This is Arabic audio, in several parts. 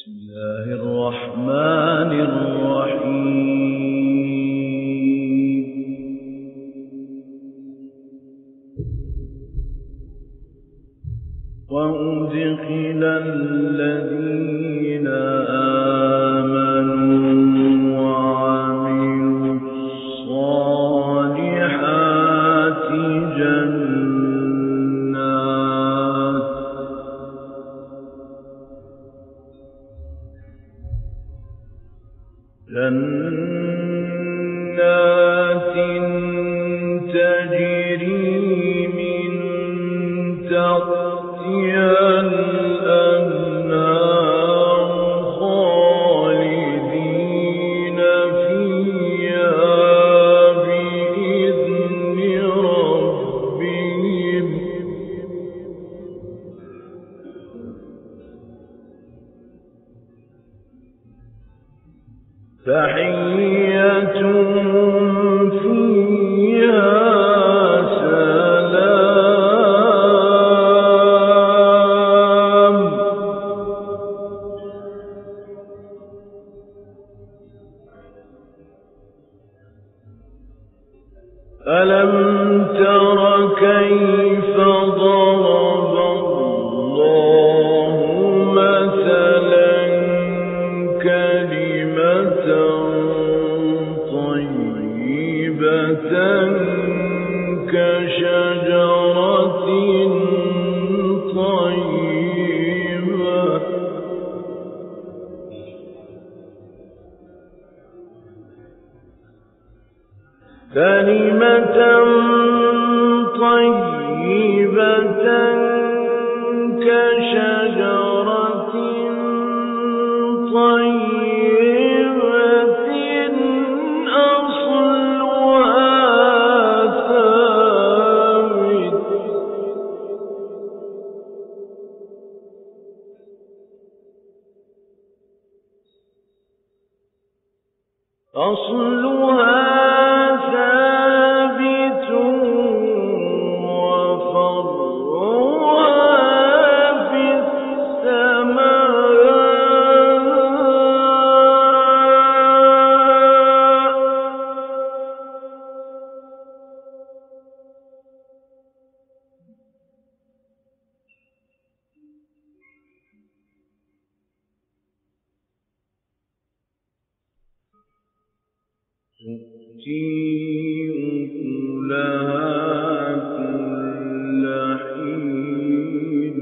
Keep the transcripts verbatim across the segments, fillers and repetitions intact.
بسم الله الرحمن الرحيم. وأدخل الذين آمنوا وعملوا الصالحات جنات جنات تجري من تحتها الأنهار خالدين فيها بإذن ربهم تحيتهم فيها سلام. ألم تر كيف ضرب الله مثلا كلمة طيبة كشجرة طيبة كلمة طيبة كشجرة طيبة أصلها ثابت أصلها ثابت وفرعها في السماء. تؤتي أكلها كل حين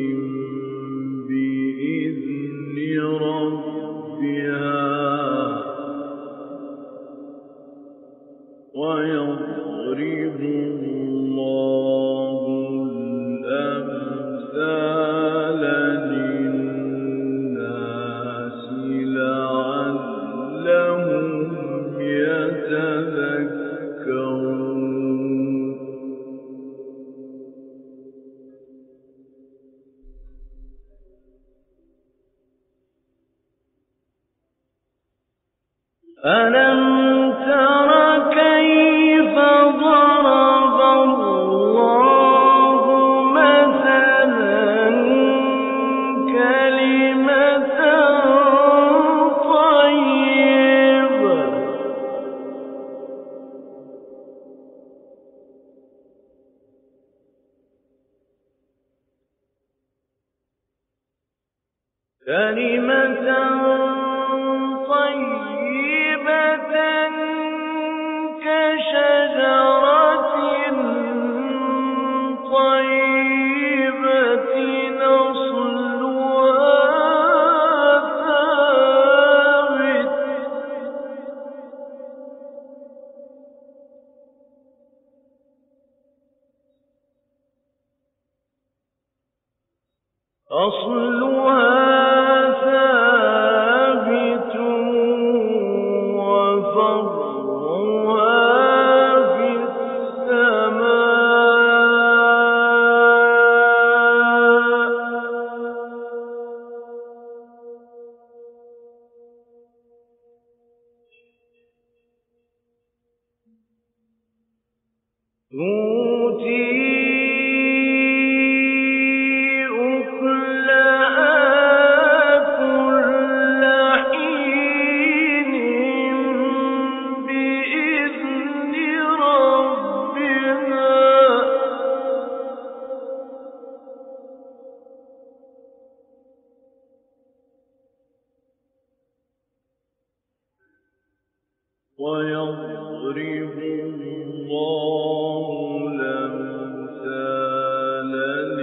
بإذن ربها ويضرب الله الأمثال للناس لعلهم يتذكرون. ألم تر كيف ضرب الله مثلا كلمة طيبة كلمة طيبة كشجرة طيبة أصلها ثابت أصلها ثابت وفرعها في السماء. تؤتي أكلها كل ويضرب الله الأمثال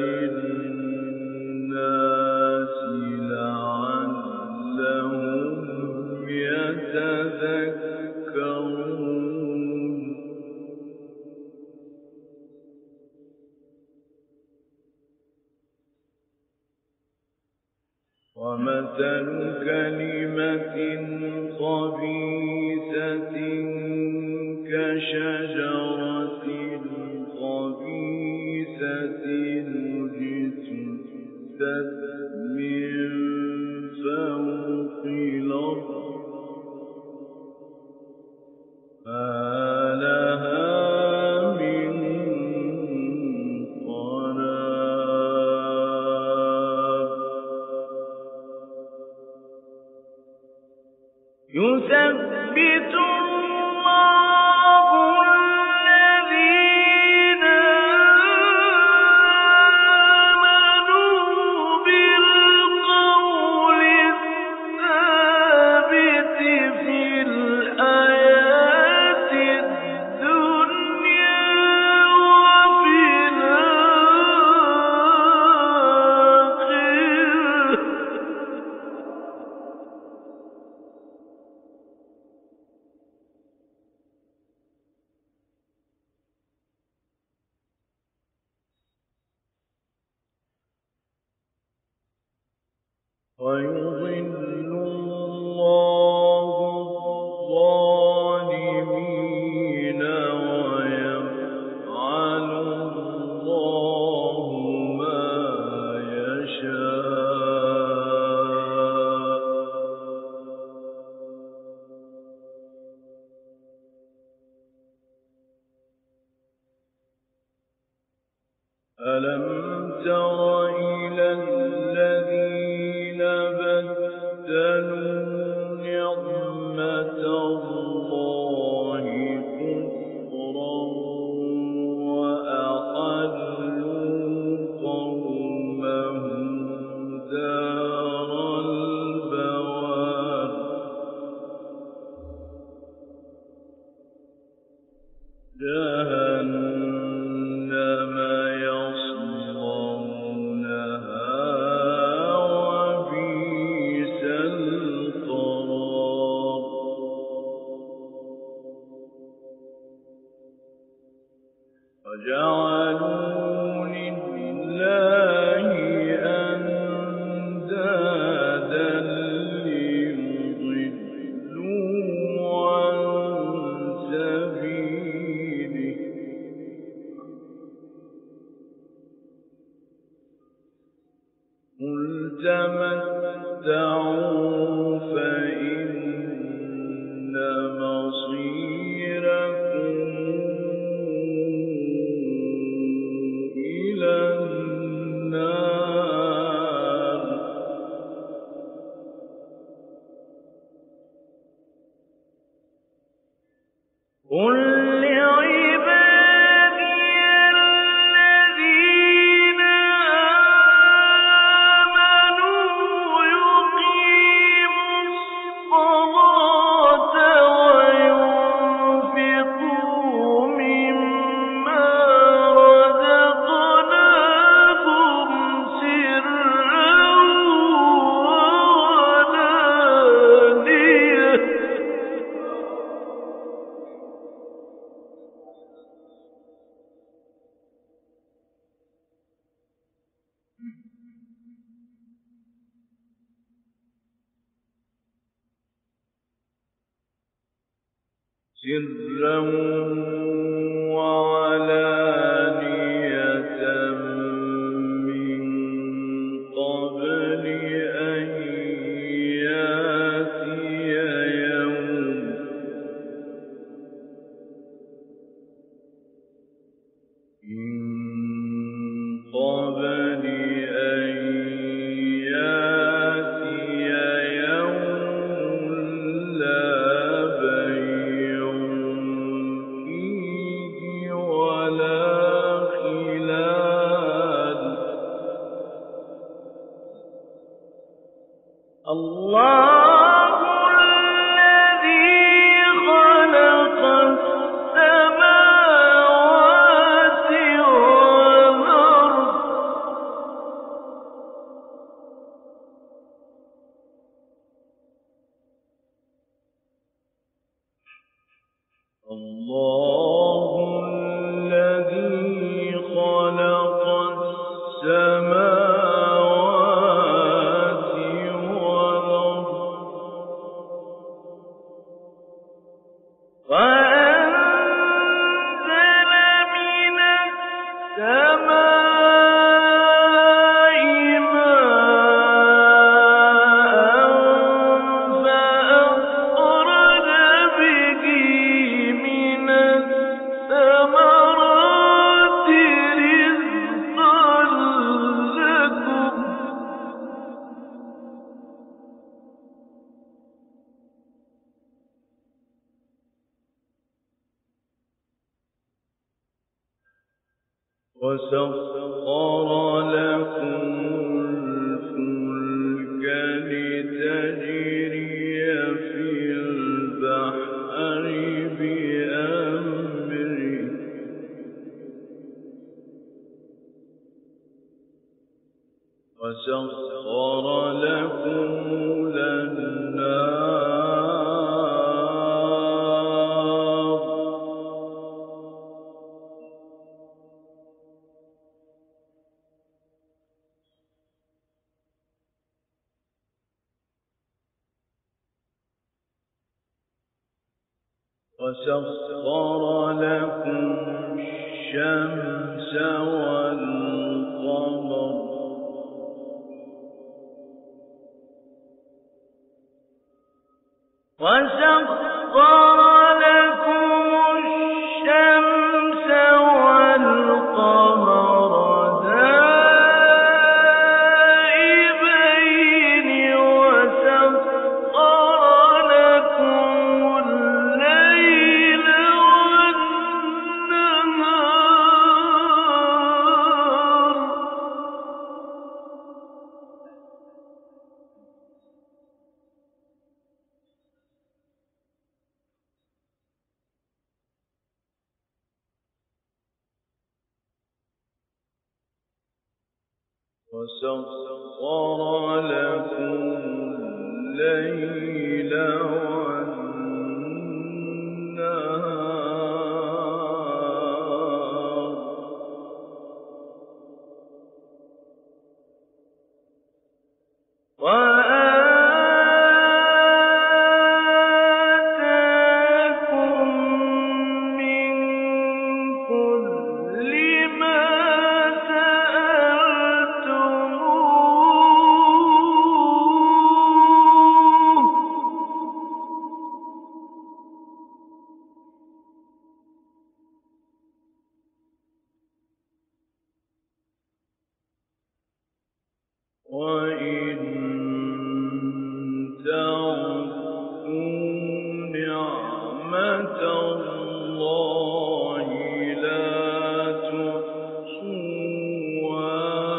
للناس لعلهم يتذكرون. ومثل كلمة خبيثة كشجرة خبيثة اجتثت من فوق الأرض ما لها من قرار. يثبت الله الذين آمنوا بالقول الثابت في الحياة الدنيا وفي الآخرة. ويضل الله الظالمين ويفعل الله ما يشاء. ألم تر إلى الذين بدلوا نعمة الله كفرا وأحلوا قومهم دار البوار. جهنم يصلونها وبئس القرار. وجعلوا لله أندادا ليضلوا عن سبيله. قل تمتعوا فإن مصيركم إلى النار. قل لعبادي الذين آمنوا يقيموا الصلاة وينفقوا مما رزقناهم سرا وعلانية. سرا وعلانية من قبل أن يأتي يوم من قبل أن يأتي يوم لا بيع فيه ولا خلال. الله الذي خلق الله الذي خلق السماوات والأرض وأنزل من السماء ماء فأخرج به من الثمرات رزقا لكم وسخر لكم الفلك لتجري في البحر بأمره وسخر لكم الأنهار وسخر لكم الشمس والقمر وسخر لكم الشمس والقمر دائبين وسخر لكم الليل والنهار وسخر لكم الليل والنهار وآتاكم من كل ما وَإِن تَعُدُّوا نِعْمَةَ اللَّهِ لَا تُحْصُوهَا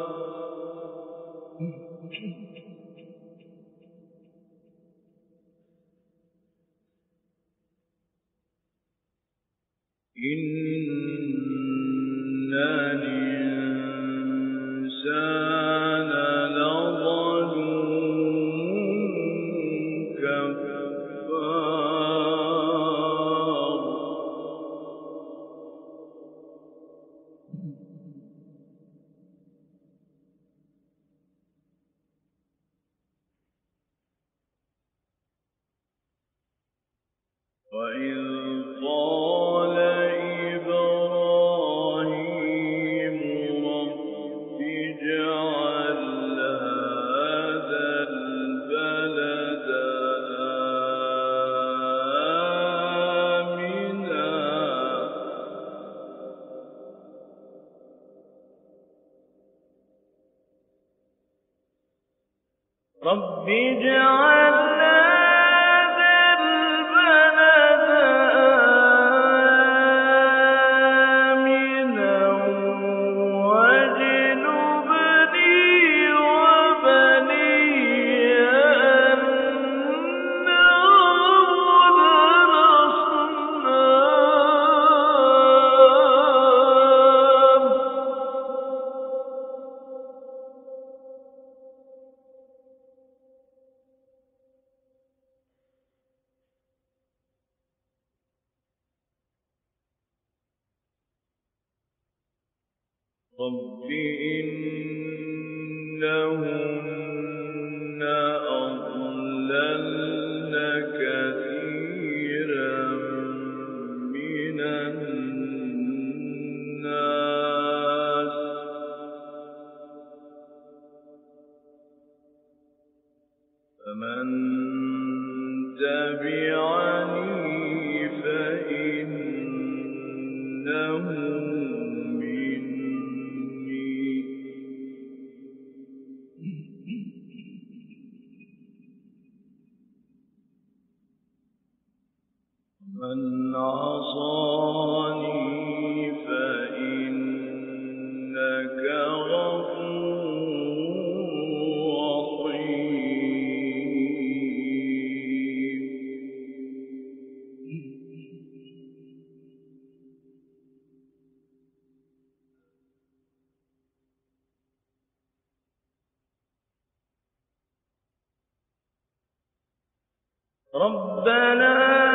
إِنَّ الْإِنسَانَ لَظَلُومٌ كَفَّارٌ وَإِذْ قَالَ إِبْرَاهِيمُ رَبِّ اجْعَلْ هَٰذَا الْبَلَدَ آمِنًا رَبِّ اجْعَلْ رب إنهن أضللن كثيرا من الناس فمن تبعني فإنه من عصاني فإنك غفور رحيم ربنا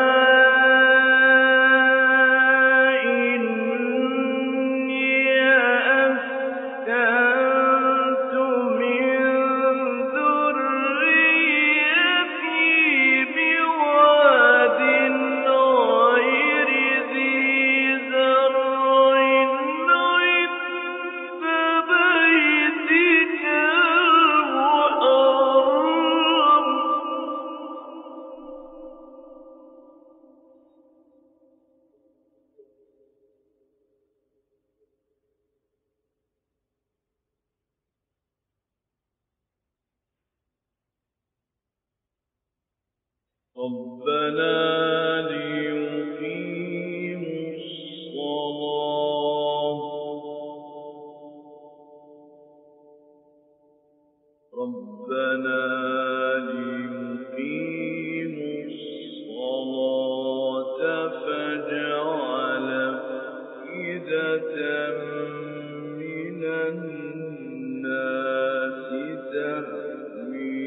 ربنا ليقيموا الصلاة ربنا ليقيموا الصلاة فاجعل أفئدة من الناس تهوي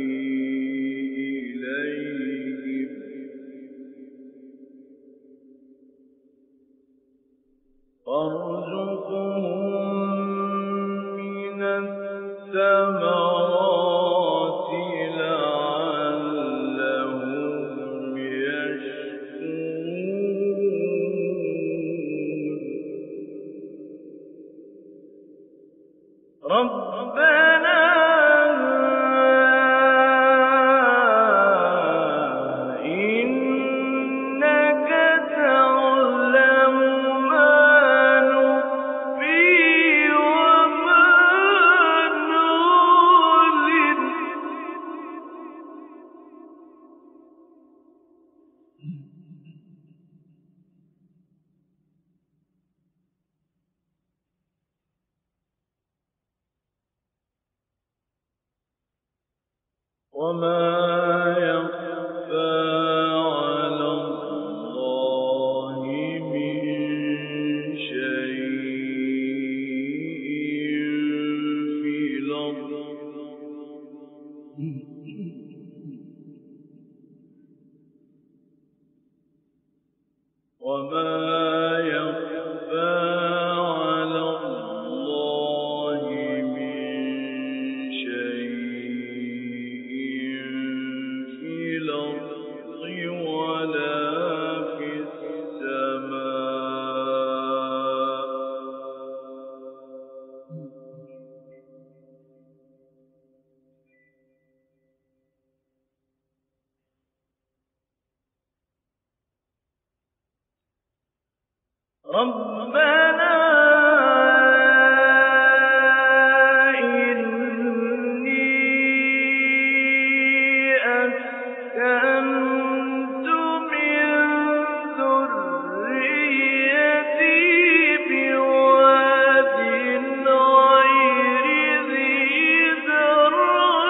إليهم وارزقهم من الثمرات لعلهم يشكرون ربنا إنك تعلم ما نخفي وما نعلن وما يخفى على الله من شيء في الأرض وما يخفى على الله من شيء في الأرض ولا في السماء ربنا إني أسكنت من ذريتي بواد غير ذي زرع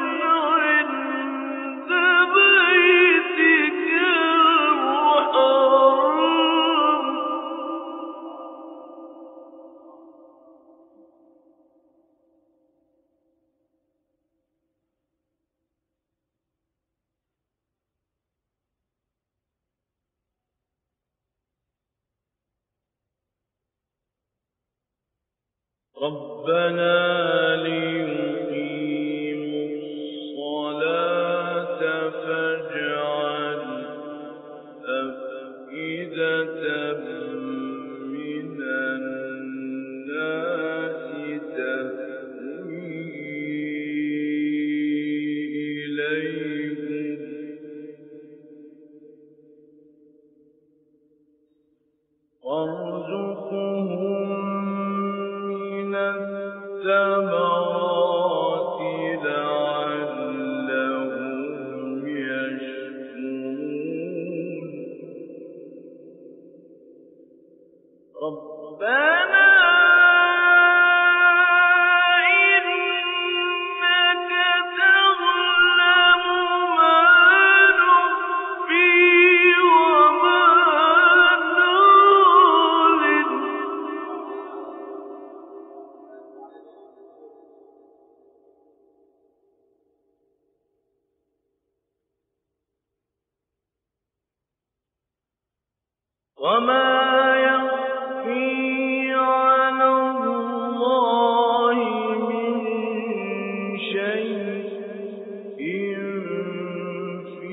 عند بيتك المحرم ربنا ليقيموا الصلاة فاجعل أفئدة من الناس تهوي إليهم وارزقهم من الثمرات لعلهم يشكرون ربنا إنك تعلم ما نخفي وما نعلن وما يخفي على الله من شيء في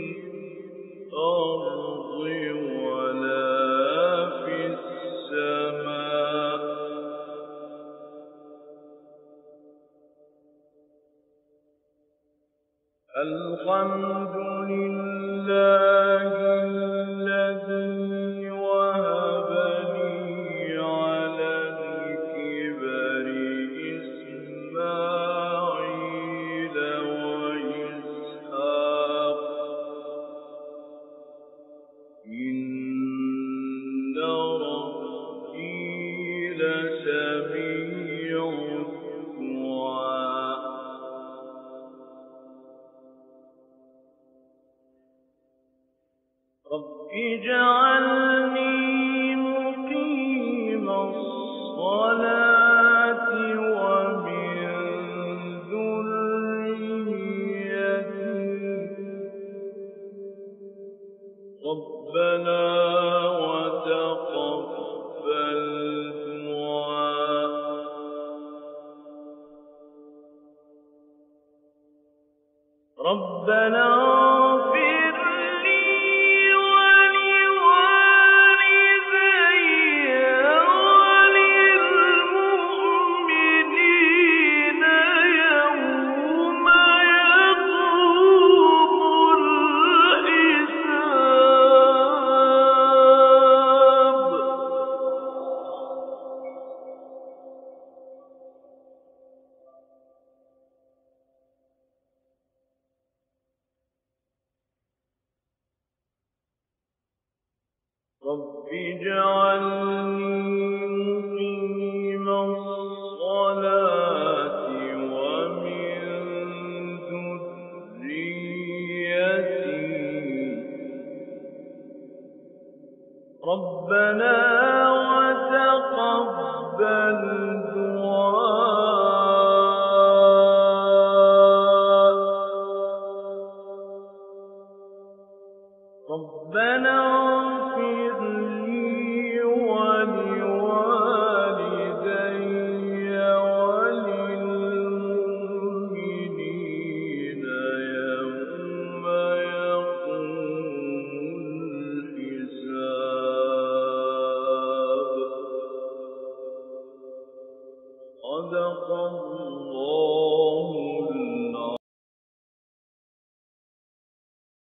الأرض ولا في السماء الحمد لله الذي وهب لي على الكبر إسماعيل وإسحاق إن ربي لسميع الدعاء رب اجعلني مقيم الصلاة ومن ذريتي ربنا وتقبل دعاء ربنا اغفر لي ولوالدي وللمؤمنين يوم يقوم الحساب رب اجعلني مقيم الصلاة ومن ذريتي ربنا